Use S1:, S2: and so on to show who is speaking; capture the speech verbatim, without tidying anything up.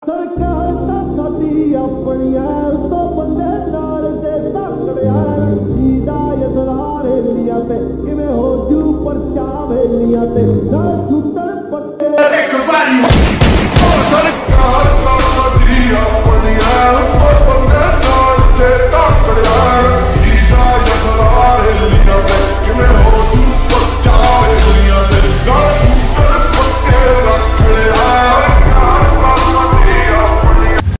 S1: ਸਾਡੀ ਆਪਣੀ ਸੋ ਬੰਦੇ ਨਾਲ ਦੇ ਧੱਕੜਿਆ ਜੀਦਾ ਯਦਰਾਰ ਲੀਆਂ ਤੇ ਕਿਵੇਂ ਹੋ ਜੂ ਪਰਚਾ ਵੇਲੀਆਂ ਤੇ ਨਾ ਛੁੱਟਣ ਪੱਟੇ